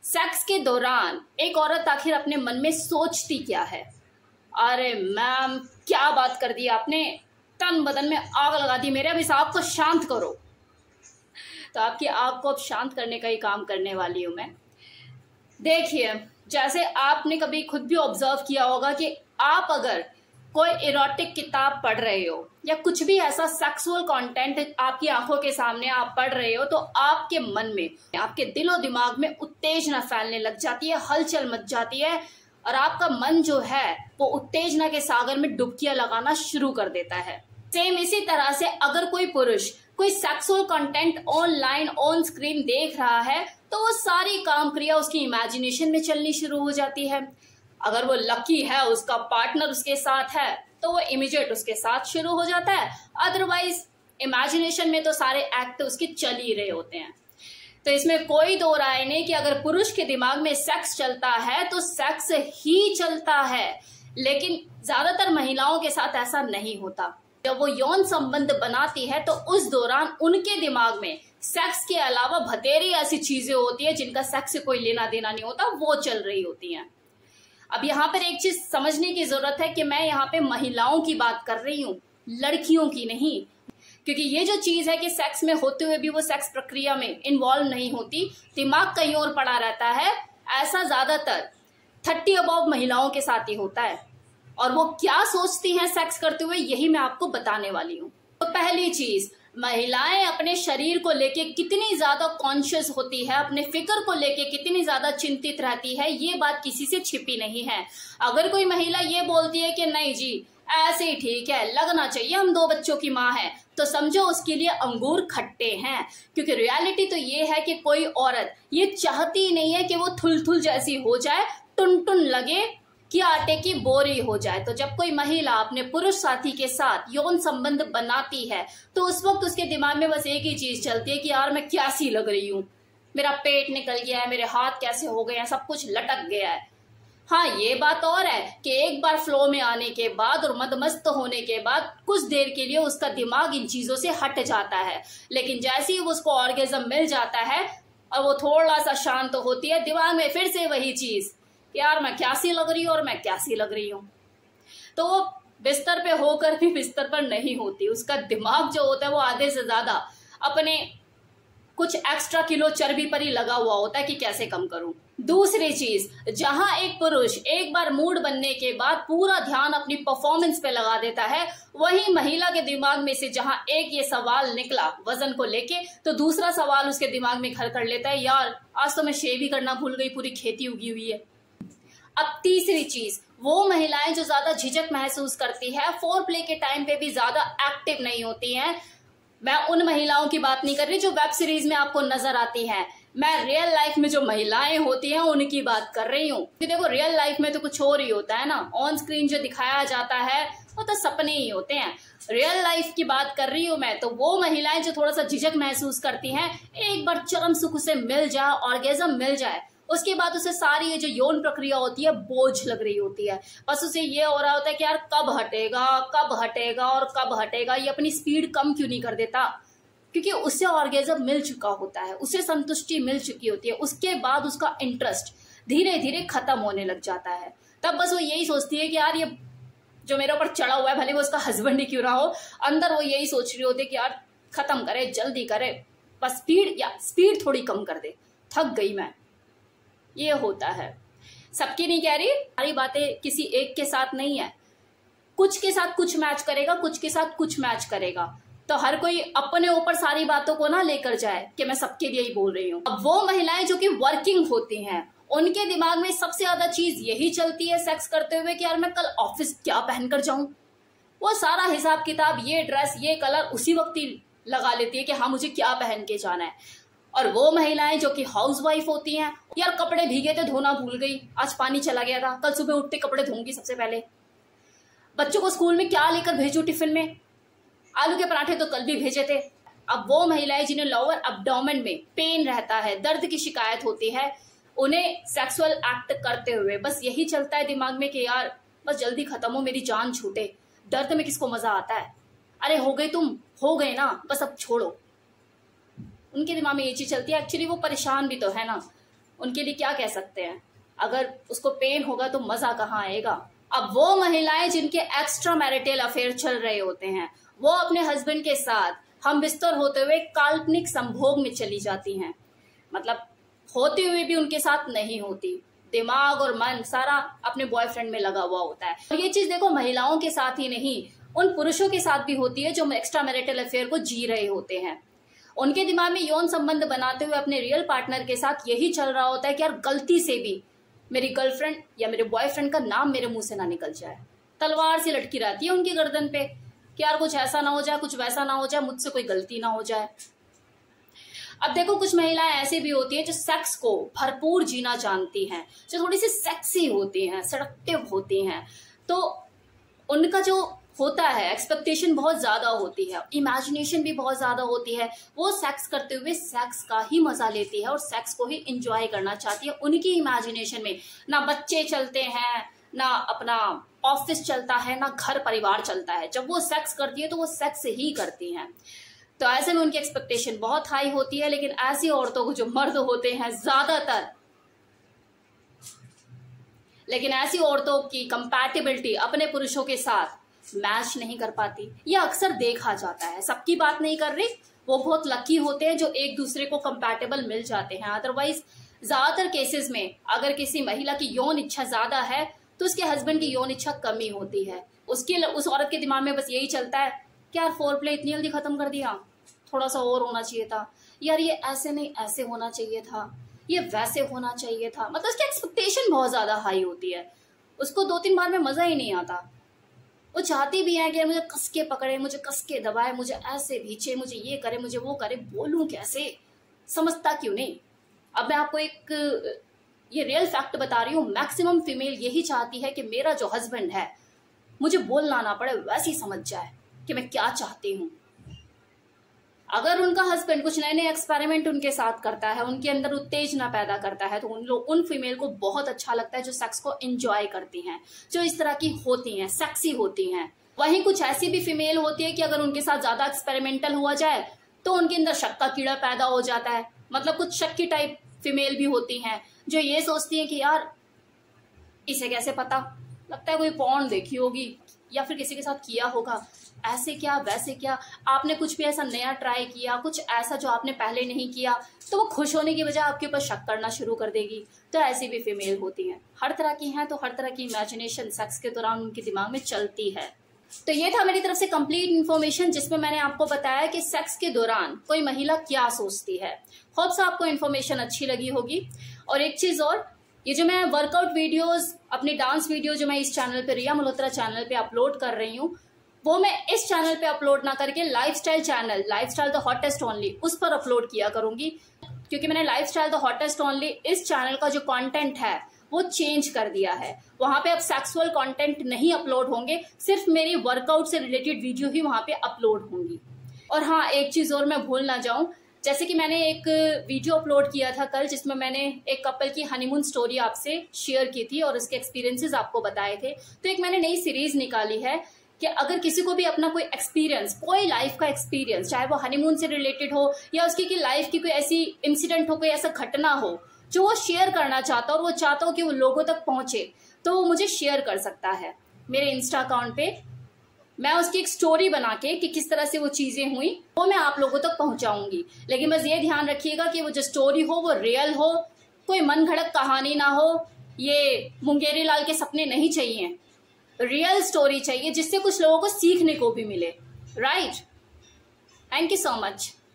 Sex के दौरान एक औरत आखिर अपने मन में सोचती क्या है। अरे मैम, क्या बात कर दी आपने, तन बदन में आग लगा दी मेरे, अब इस आग को शांत करो। तो आपकी आग को अब शांत करने का ही काम करने वाली हूं मैं। देखिए, जैसे आपने कभी खुद भी ऑब्जर्व किया होगा कि आप अगर कोई इरोटिक किताब पढ़ रहे हो या कुछ भी ऐसा सेक्सुअल कंटेंट आपकी आंखों के सामने आप पढ़ रहे हो, तो आपके मन में, आपके दिलो दिमाग में उत्तेजना फैलने लग जाती है, हलचल मच जाती है और आपका मन जो है वो उत्तेजना के सागर में डुबकियां लगाना शुरू कर देता है। सेम इसी तरह से अगर कोई पुरुष कोई sexual content online on screen देख रहा है तो वो सारी काम क्रिया उसकी इमेजिनेशन में चलनी शुरू हो जाती है। अगर वो लकी है, उसका पार्टनर उसके साथ है, तो वो इमीडिएट उसके साथ शुरू हो जाता है। अदरवाइज इमेजिनेशन में तो सारे एक्ट उसके चल ही रहे होते हैं। तो इसमें कोई दो राय नहीं कि अगर पुरुष के दिमाग में सेक्स चलता है तो सेक्स ही चलता है, लेकिन ज्यादातर महिलाओं के साथ ऐसा नहीं होता। जब वो यौन संबंध बनाती है तो उस दौरान उनके दिमाग में सेक्स के अलावा बथेरी ऐसी चीजें होती है जिनका सेक्स से कोई लेना देना नहीं होता, वो चल रही होती हैं। अब यहाँ पर एक चीज समझने की जरूरत है कि मैं यहाँ पे महिलाओं की बात कर रही हूँ, लड़कियों की नहीं, क्योंकि ये जो चीज है कि सेक्स में होते हुए भी वो सेक्स प्रक्रिया में इन्वॉल्व नहीं होती, दिमाग कहीं और पड़ा रहता है, ऐसा ज्यादातर 30 अबव महिलाओं के साथ ही होता है। और वो क्या सोचती हैं सेक्स करते हुए, यही मैं आपको बताने वाली हूँ। तो पहली चीज, महिलाएं अपने शरीर को लेके कितनी ज्यादा कॉन्शियस होती है, अपने फिक्र को लेके कितनी ज्यादा चिंतित रहती है, ये बात किसी से छिपी नहीं है। अगर कोई महिला ये बोलती है कि नहीं जी ऐसे ही ठीक है, लगना चाहिए, हम 2 बच्चों की माँ है, तो समझो उसके लिए अंगूर खट्टे हैं। क्योंकि रियलिटी तो ये है कि कोई औरत ये चाहती नहीं है कि वो थुल जैसी हो जाए, टुन टुन लगे कि आटे की बोरी हो जाए। तो जब कोई महिला अपने पुरुष साथी के साथ यौन संबंध बनाती है तो उस वक्त उसके दिमाग में बस एक ही चीज चलती है कि यार मैं कैसी लग रही हूँ, मेरा पेट निकल गया है, मेरे हाथ कैसे हो गए हैं, सब कुछ लटक गया है। हाँ, ये बात और है कि एक बार फ्लो में आने के बाद और मदमस्त होने के बाद कुछ देर के लिए उसका दिमाग इन चीजों से हट जाता है, लेकिन जैसे ही उसको ऑर्गेज्म मिल जाता है और वो थोड़ा सा शांत होती है, दिमाग में फिर से वही चीज, यार मैं कैसी लग रही हूँ और मैं कैसी लग रही हूँ। तो वो बिस्तर पे होकर भी बिस्तर पर नहीं होती, उसका दिमाग जो होता है वो आधे से ज्यादा अपने कुछ एक्स्ट्रा किलो चर्बी पर ही लगा हुआ होता है कि कैसे कम करूं। दूसरी चीज, जहां एक पुरुष एक बार मूड बनने के बाद पूरा ध्यान अपनी परफॉर्मेंस पे लगा देता है, वही महिला के दिमाग में से जहां एक ये सवाल निकला वजन को लेके, तो दूसरा सवाल उसके दिमाग में घर कर लेता है, यार आज तो मैं शेव ही करना भूल गई, पूरी खेती उगी हुई है। अब तीसरी चीज, वो महिलाएं जो ज्यादा झिझक महसूस करती है, फोर प्ले के टाइम पे भी ज्यादा एक्टिव नहीं होती हैं। मैं उन महिलाओं की बात नहीं कर रही जो वेब सीरीज में आपको नजर आती हैं, मैं रियल लाइफ में जो महिलाएं होती हैं उनकी बात कर रही हूँ। देखो, रियल लाइफ में तो कुछ और ही होता है ना, ऑन स्क्रीन जो दिखाया जाता है वो तो सपने ही होते हैं। रियल लाइफ की बात कर रही हूँ मैं। तो वो महिलाएं जो थोड़ा सा झिझक महसूस करती हैं, एक बार चरम सुख उसे मिल जाए, ऑर्गेज्म मिल जाए, उसके बाद उसे सारी ये जो यौन प्रक्रिया होती है बोझ लग रही होती है। बस उसे ये हो रहा होता है कि यार कब हटेगा, कब हटेगा और कब हटेगा, ये अपनी स्पीड कम क्यों नहीं कर देता, क्योंकि उसे ऑर्गेज्म मिल चुका होता है, उसे संतुष्टि मिल चुकी होती है। उसके बाद उसका इंटरेस्ट धीरे धीरे खत्म होने लग जाता है। तब बस वो यही सोचती है कि यार ये जो मेरे ऊपर चढ़ा हुआ है, भले वो उसका हस्बैंड ही क्यों ना हो, अंदर वो यही सोच रही होती है कि यार खत्म करे, जल्दी करे, बस स्पीड थोड़ी कम कर दे, थक गई मैं। ये होता है। सबकी नहीं कह रही, सारी बातें किसी एक के साथ नहीं है, कुछ के साथ कुछ मैच करेगा, कुछ के साथ कुछ मैच करेगा। तो हर कोई अपने ऊपर सारी बातों को ना लेकर जाए कि मैं सबके लिए ही बोल रही हूँ। अब वो महिलाएं जो कि वर्किंग होती हैं, उनके दिमाग में सबसे ज्यादा चीज यही चलती है सेक्स करते हुए कि यार मैं कल ऑफिस क्या पहनकर जाऊं। वो सारा हिसाब किताब, ये ड्रेस, ये कलर उसी वक्त ही लगा लेती है कि हाँ मुझे क्या पहन के जाना है। और वो महिलाएं जो कि हाउसवाइफ होती हैं, यार कपड़े भीगे थे धोना भूल गई, आज पानी चला गया था, कल सुबह उठते कपड़े धोंगी सबसे पहले, बच्चों को स्कूल में क्या लेकर भेजूं टिफिन में, आलू के पराठे तो कल भी भेजे थे। अब वो महिलाएं जिन्हें लोअर एब्डोमेन में पेन रहता है, दर्द की शिकायत होती है, उन्हें सेक्सुअल एक्ट करते हुए बस यही चलता है दिमाग में कि यार बस जल्दी खत्म हो, मेरी जान छूटे, दर्द में किसको मजा आता है, अरे हो गए तुम, हो गए ना, बस अब छोड़ो। उनके दिमाग में ये चीज चलती है। एक्चुअली वो परेशान भी तो है ना, उनके लिए क्या कह सकते हैं? अगर उसको पेन होगा तो मजा कहाँ आएगा? अब वो महिलाएं जिनके एक्स्ट्रा मैरिटल अफेयर चल रहे होते हैं, वो अपने हस्बैंड के साथ हम बिस्तर होते हुए काल्पनिक संभोग में चली जाती हैं, मतलब होते हुए भी उनके साथ नहीं होती, दिमाग और मन सारा अपने बॉयफ्रेंड में लगा हुआ होता है। और ये चीज देखो महिलाओं के साथ ही नहीं, उन पुरुषों के साथ भी होती है जो एक्स्ट्रा मैरिटल अफेयर को जी रहे होते हैं। उनके दिमाग में यौन संबंध बनाते हुए अपने रियल पार्टनर के साथ यही चल रहा होता है कि यार गलती से भी मेरी गर्लफ्रेंड या मेरे बॉयफ्रेंड का नाम मेरे मुंह से ना निकल जाए। तलवार सी लटकी रहती है उनकी गर्दन पे कि यार कुछ ऐसा ना हो जाए, कुछ वैसा ना हो जाए, मुझसे कोई गलती ना हो जाए। अब देखो कुछ महिलाएं ऐसी भी होती हैं जो सेक्स को भरपूर जीना जानती हैं, जो थोड़ी सी सेक्सी होती हैं, सेडक्टिव होती हैं, तो उनका जो होता है एक्सपेक्टेशन बहुत ज्यादा होती है, इमेजिनेशन भी बहुत ज्यादा होती है। वो सेक्स करते हुए सेक्स का ही मजा लेती है और सेक्स को ही एंजॉय करना चाहती है। उनकी इमेजिनेशन में ना बच्चे चलते हैं, ना अपना ऑफिस चलता है, ना घर परिवार चलता है। जब वो सेक्स करती है तो वो सेक्स ही करती हैं। तो ऐसे में उनकी एक्सपेक्टेशन बहुत हाई होती है। लेकिन ऐसी औरतों को जो मर्द होते हैं ज्यादातर, लेकिन ऐसी औरतों की कंपैटिबिलिटी अपने पुरुषों के साथ मैच नहीं कर पाती। यह अक्सर देखा जाता है, सबकी बात नहीं कर रही, वो बहुत लकी होते हैं जो एक दूसरे को कंपैटिबल मिल जाते हैं। अदरवाइज ज्यादातर केसेस में अगर किसी महिला की यौन इच्छा ज्यादा है तो उसके हस्बैंड की यौन इच्छा कमी होती है। उस औरत के दिमाग में बस यही चलता है कि यार फोर प्ले इतनी जल्दी खत्म कर दिया, थोड़ा सा और होना चाहिए था, यार ये ऐसे नहीं ऐसे होना चाहिए था, ये वैसे होना चाहिए था। मतलब उसकी एक्सपेक्टेशन बहुत ज्यादा हाई होती है, उसको 2-3 बार में मजा ही नहीं आता। वो चाहती भी है कि मुझे कस के पकड़े, मुझे कस के दबाए, मुझे ऐसे भींचे, मुझे ये करे, मुझे वो करे, बोलूं कैसे, समझता क्यों नहीं। अब मैं आपको एक ये रियल फैक्ट बता रही हूँ, मैक्सिमम फीमेल यही चाहती है कि मेरा जो हस्बैंड है मुझे बोलना ना पड़े, वैसे ही समझ जाए कि मैं क्या चाहती हूँ। अगर उनका हस्बैंड कुछ नए नए एक्सपेरिमेंट उनके साथ करता है, उनके अंदर उत्तेजना पैदा करता है, तो उन फीमेल को बहुत अच्छा लगता है जो सेक्स को एंजॉय करती हैं, जो इस तरह की होती हैं, सेक्सी होती हैं। वहीं कुछ ऐसी भी फीमेल होती है कि अगर उनके साथ ज्यादा एक्सपेरिमेंटल हुआ जाए तो उनके अंदर शक का कीड़ा पैदा हो जाता है। मतलब कुछ शक की टाइप फीमेल भी होती हैं जो ये सोचती है कि यार इसे कैसे पता, लगता है कोई पॉर्न देखी होगी या फिर किसी के साथ किया होगा, ऐसे क्या वैसे क्या, आपने कुछ भी ऐसा नया ट्राई किया, कुछ ऐसा जो आपने पहले नहीं किया, तो वो खुश होने की बजाय आपके ऊपर शक करना शुरू कर देगी। तो ऐसी भी फीमेल होती हैं, हर तरह की हैं। तो हर तरह की इमेजिनेशन सेक्स के दौरान उनके दिमाग में चलती है। तो ये था मेरी तरफ से कंप्लीट इन्फॉर्मेशन जिसमें मैंने आपको बताया कि सेक्स के दौरान कोई महिला क्या सोचती है। होप्स आपको इन्फॉर्मेशन अच्छी लगी होगी। और एक चीज और, ये जो मैं वर्कआउट वीडियोस, अपनी डांस वीडियो जो मैं इस चैनल पे, रिया मल्होत्रा चैनल पे अपलोड कर रही हूँ, वो मैं इस चैनल पे अपलोड ना करके lifestyle channel, lifestyle the hottest only, उस पर अपलोड किया करूंगी। क्योंकि मैंने लाइफस्टाइल द हॉटेस्ट ओनली इस चैनल का जो कंटेंट है वो चेंज कर दिया है। वहां पे अब सेक्सुअल कंटेंट नहीं अपलोड होंगे, सिर्फ मेरी वर्कआउट से रिलेटेड वीडियो ही वहां पे अपलोड होंगी। और हाँ, एक चीज और मैं भूल ना जाऊं, जैसे कि मैंने एक वीडियो अपलोड किया था कल जिसमें मैंने एक कपल की हनीमून स्टोरी आपसे शेयर की थी और उसके एक्सपीरियंसेस आपको बताए थे। तो एक मैंने नई सीरीज निकाली है कि अगर किसी को भी अपना कोई एक्सपीरियंस, कोई लाइफ का एक्सपीरियंस, चाहे वो हनीमून से रिलेटेड हो या उसकी लाइफ की कोई ऐसी इंसिडेंट हो, कोई ऐसा घटना हो जो वो शेयर करना चाहता हो और वो चाहता हो कि वो लोगों तक पहुंचे, तो वो मुझे शेयर कर सकता है मेरे इंस्टा अकाउंट पे। मैं उसकी एक स्टोरी बना के कि किस तरह से वो चीजें हुई वो मैं आप लोगों तक पहुंचाऊंगी। लेकिन बस ये ध्यान रखिएगा कि वो जो स्टोरी हो वो रियल हो, कोई मन घड़त कहानी ना हो, ये मुंगेरी लाल के सपने नहीं चाहिए, रियल स्टोरी चाहिए जिससे कुछ लोगों को सीखने को भी मिले। Right? Thank you so much.